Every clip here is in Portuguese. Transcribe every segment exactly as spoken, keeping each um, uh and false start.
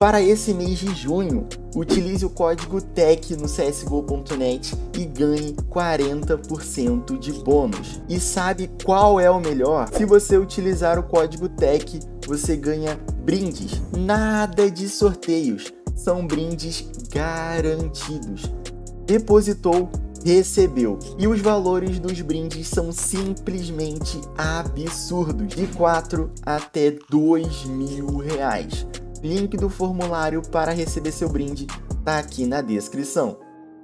Para esse mês de junho, utilize o código T E C no C S G O ponto net e ganhe quarenta por cento de bônus. E sabe qual é o melhor? Se você utilizar o código T E C, você ganha brindes. Nada de sorteios, são brindes garantidos. Depositou, recebeu. E os valores dos brindes são simplesmente absurdos, de quatro até dois mil reais. Link do formulário para receber seu brinde tá aqui na descrição.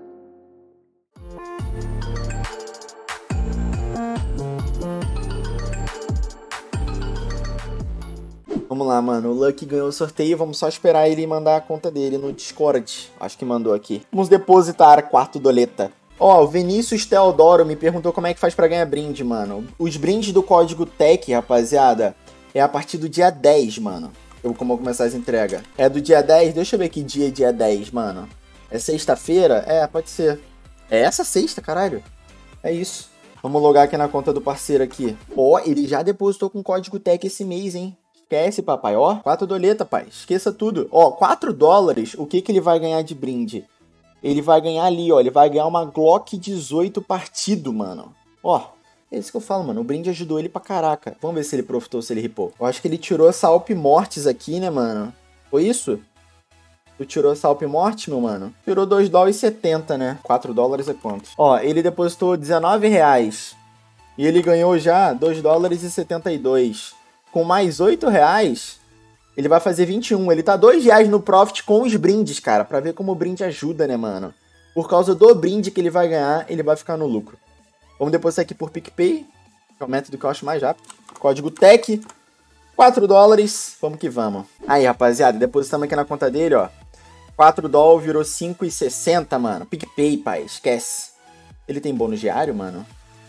Vamos lá, mano. O Lucky ganhou o sorteio. Vamos só esperar ele mandar a conta dele no Discord. Acho que mandou aqui. Vamos depositar quarto doleta. Ó, o Vinícius Teodoro me perguntou como é que faz pra ganhar brinde, mano. Os brindes do código T E C, rapaziada, é a partir do dia dez, mano. Eu como vou começar as entregas. É do dia dez? Deixa eu ver que dia é dia dez, mano. É sexta-feira? É, pode ser. É essa sexta, caralho. É isso. Vamos logar aqui na conta do parceiro aqui. Ó, ele já depositou com código T E C esse mês, hein? Esquece, papai. Ó, quatro doleta, pai. Esqueça tudo. Ó, quatro dólares, o que que ele vai ganhar de brinde? Ele vai ganhar ali, ó. Ele vai ganhar uma Glock dezoito partido, mano. Ó. É isso que eu falo, mano. O brinde ajudou ele pra caraca. Vamos ver se ele profitou, se ele ripou. Eu acho que ele tirou essa Alp Mortis aqui, né, mano? Foi isso? Tu tirou essa Alp Mortis, meu mano? Tirou dois dólares e setenta, né? quatro dólares é quanto? Ó, ele depositou dezenove reais. E ele ganhou já dois dólares e setenta e dois. Com mais oito reais, ele vai fazer vinte e um. Ele tá dois reais no profit com os brindes, cara. Pra ver como o brinde ajuda, né, mano? Por causa do brinde que ele vai ganhar, ele vai ficar no lucro. Vamos depositar aqui por PicPay, que é o método que eu acho mais rápido. Código T E C, quatro dólares, vamos que vamos. Aí, rapaziada, depositamos aqui na conta dele, ó. quatro dólares virou cinco e sessenta, mano. PicPay, pai, esquece. Ele tem bônus diário, mano?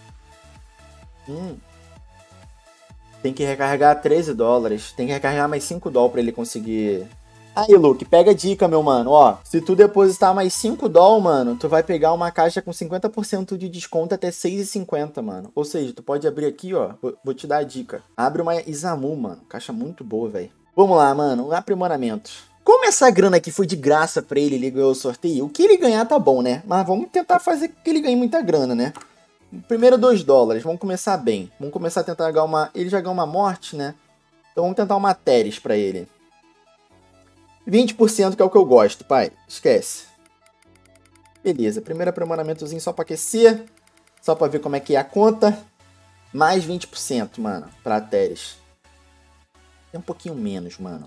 Hum. Tem que recarregar treze dólares. Tem que recarregar mais cinco dólares pra ele conseguir... Aí, Luke, pega a dica, meu mano, ó, se tu depositar mais cinco dólares, mano, tu vai pegar uma caixa com cinquenta por cento de desconto até seis e cinquenta, mano. Ou seja, tu pode abrir aqui, ó, vou te dar a dica. Abre uma Isamu, mano, caixa muito boa, velho. Vamos lá, mano, um aprimoramento. Como essa grana aqui foi de graça pra ele, ele ganhou o sorteio, o que ele ganhar tá bom, né? Mas vamos tentar fazer que ele ganhe muita grana, né? Primeiro dois dólares, vamos começar bem. Vamos começar a tentar ganhar uma... Ele já ganhou uma morte, né? Então vamos tentar uma Teres pra ele. vinte por cento que é o que eu gosto, pai. Esquece. Beleza, primeiro aprimoramentozinho só pra aquecer. Só pra ver como é que é a conta. Mais vinte por cento, mano, pra Teres. Tem um pouquinho menos, mano.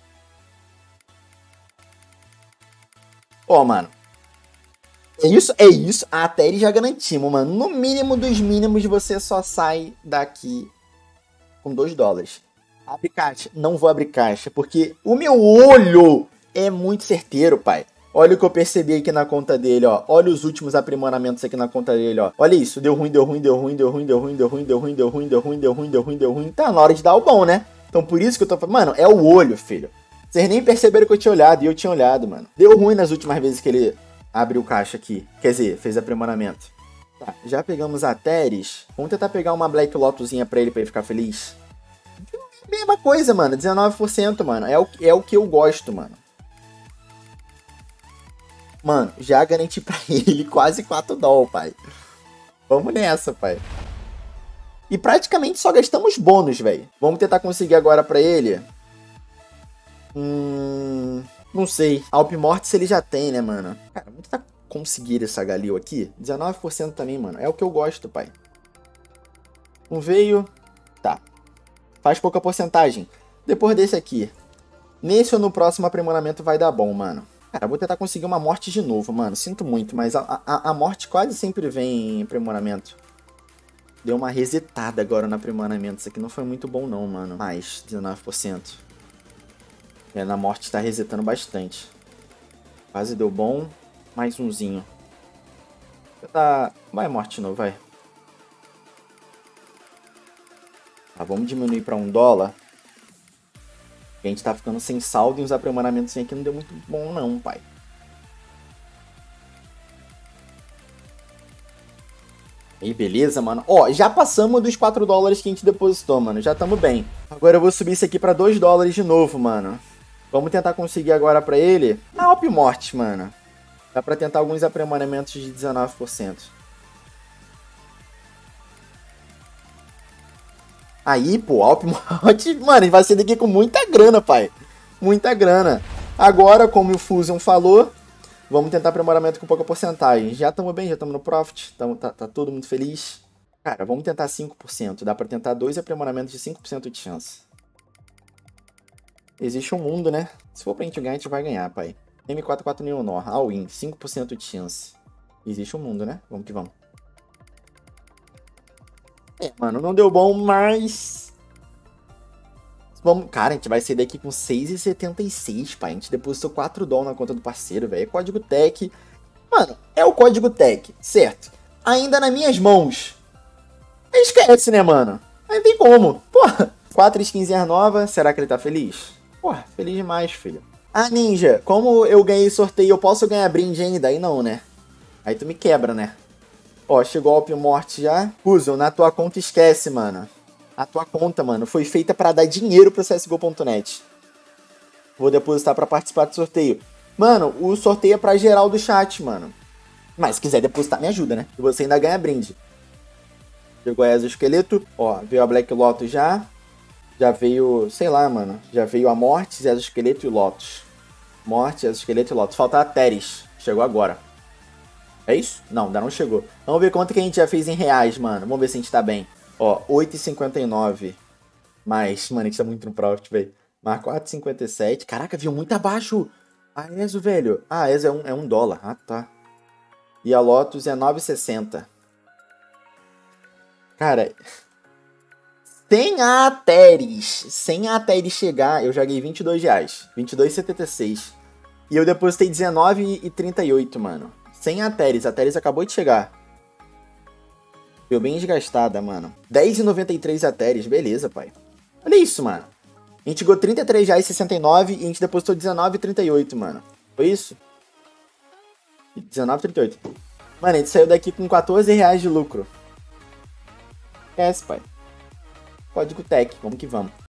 Ó, mano. É isso, é isso. A Teres já garantimos, mano. No mínimo dos mínimos, você só sai daqui com dois dólares. Abre caixa. Não vou abrir caixa, porque o meu olho é muito certeiro, pai. Olha o que eu percebi aqui na conta dele, ó. Olha os últimos aprimoramentos aqui na conta dele, ó. Olha isso. Deu ruim, deu ruim, deu ruim, deu ruim, deu ruim, deu ruim, deu ruim, deu ruim, deu ruim, deu ruim, deu ruim, deu ruim. Tá na hora de dar o bom, né? Então por isso que eu tô falando. Mano, é o olho, filho. Vocês nem perceberam que eu tinha olhado, e eu tinha olhado, mano. Deu ruim nas últimas vezes que ele abriu caixa aqui. Quer dizer, fez aprimoramento. Tá, já pegamos a Teres. Vamos tentar pegar uma Black Lotuszinha pra ele, pra ele ficar feliz. Mesma coisa, mano. dezenove por cento, mano. É o, é o que eu gosto, mano. Mano, já garanti pra ele quase quatro dólares, pai. Vamos nessa, pai. E praticamente só gastamos bônus, velho. Vamos tentar conseguir agora pra ele. Hum... Não sei. Alp Mortis ele já tem, né, mano? Cara, vamos tentar conseguir essa Galil aqui. dezenove por cento também, mano. É o que eu gosto, pai. Não veio. Tá. Faz pouca porcentagem. Depois desse aqui. Nesse ou no próximo aprimoramento vai dar bom, mano. Cara, vou tentar conseguir uma morte de novo, mano. Sinto muito, mas a, a, a morte quase sempre vem em aprimoramento. Deu uma resetada agora no aprimoramento. Isso aqui não foi muito bom não, mano. Mais, dezenove por cento. É, na morte tá resetando bastante. Quase deu bom. Mais umzinho. Tá... Vai morte de novo, vai. Tá, vamos diminuir para um dólar. A gente tá ficando sem saldo e os aprimoramentos aqui não deu muito bom não, pai. Aí, beleza, mano. Ó, já passamos dos quatro dólares que a gente depositou, mano. Já estamos bem. Agora eu vou subir isso aqui para dois dólares de novo, mano. Vamos tentar conseguir agora pra ele a Alp Morte, mano. Dá pra tentar alguns aprimoramentos de dezenove por cento. Aí, pô, Alp Morte, mano, ele vai ser daqui com muita grana, pai. Muita grana. Agora, como o Fusion falou, vamos tentar aprimoramento com pouca porcentagem. Já estamos bem, já estamos no profit, tamo, tá, tá todo mundo feliz. Cara, vamos tentar cinco por cento. Dá pra tentar dois aprimoramentos de cinco por cento de chance. Existe um mundo, né? Se for pra gente ganhar, a gente vai ganhar, pai. M quatro quatro Neonor, all-in, cinco por cento de chance. Existe um mundo, né? Vamos que vamos. É, mano, não deu bom, mas... Vamos... Cara, a gente vai sair daqui com seis reais e setenta e seis, pai. A gente depositou quatro dólares na conta do parceiro, velho. É código T E C. Mano, é o código T E C, certo? Ainda nas minhas mãos. Esquece, né, mano? Aí não tem como. Porra, quatro skins novas. Será que ele tá feliz? Porra, feliz demais, filho. Ah, Ninja, como eu ganhei sorteio, eu posso ganhar brinde ainda? Aí não, né? Aí tu me quebra, né? Ó, chegou a Alp Morte já. Fusion, na tua conta esquece, mano. A tua conta, mano, foi feita pra dar dinheiro pro C S G O ponto net. Vou depositar pra participar do sorteio. Mano, o sorteio é pra geral do chat, mano. Mas se quiser depositar, me ajuda, né? E você ainda ganha brinde. Chegou a Exoesqueleto. Ó, veio a Black Lotus já. Já veio, sei lá, mano. Já veio a Mortis, Exoesqueleto e Lotus. Morte, Exoesqueleto e Lotus. Falta a Teres. Chegou agora. É isso? Não, ainda não chegou. Vamos ver quanto que a gente já fez em reais, mano. Vamos ver se a gente tá bem. Ó, oito e cinquenta e nove. Mas, mano, a gente tá muito no profit, velho. Mais quatro e cinquenta e sete. Caraca, viu muito abaixo. A Ezo, velho. Ah, a Ezo é um, é um dólar. Ah, tá. E a Lotus é nove e sessenta. Cara, sem a Ateres, sem a Ateres chegar, eu joguei vinte e dois reais. vinte e dois e setenta e seis. E eu depositei dezenove e trinta e oito, mano. Sem a Ateres. A Ateres acabou de chegar. Deu bem desgastada, mano. dez e noventa e três a Ateres. Beleza, pai. Olha isso, mano. A gente ganhou trinta e três reais e sessenta e nove e a gente depositou dezenove e trinta e oito, mano. Foi isso? dezenove e trinta e oito. Mano, a gente saiu daqui com quatorze reais de lucro. Esquece, pai. Código T E C. Vamos que vamos.